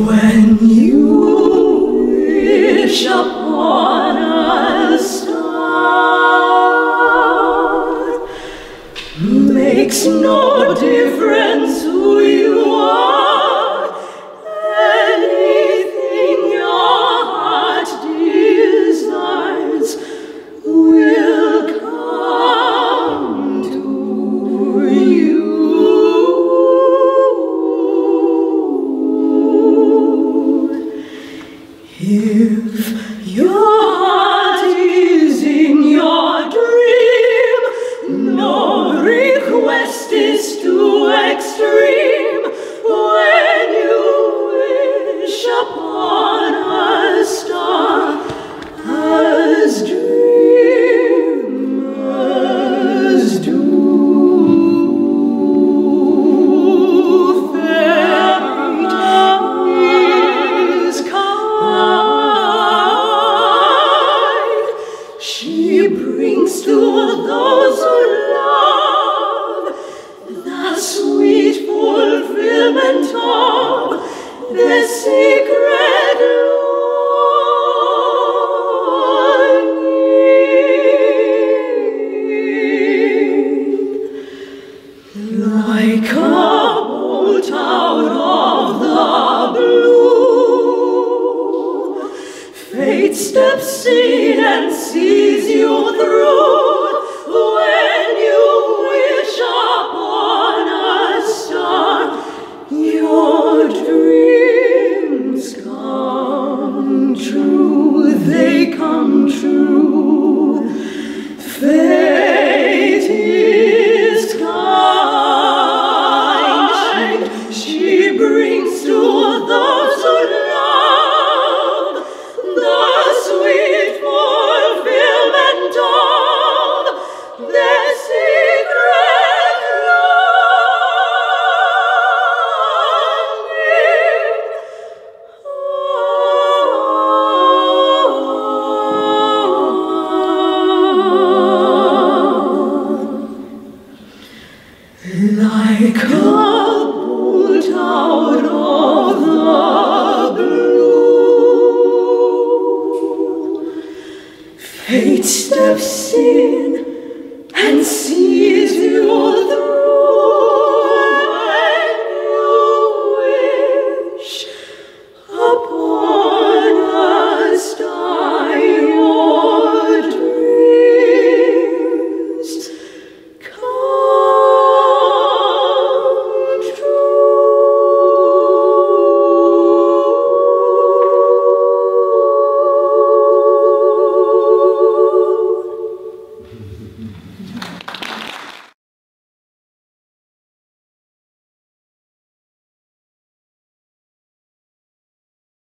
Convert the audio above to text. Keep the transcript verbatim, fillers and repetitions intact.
When you wish upon a star, makes no difference who you are, anything your heart desires will come to you. If your heart is in your dream, no request is too extreme. When you wish upon a star, as dreamers do, fairy is kind. She brings to those who love the sweet fulfillment of their secret longing. Like a bolt out of the blue, fate steps in and sees you through. When you wish upon a star, your dream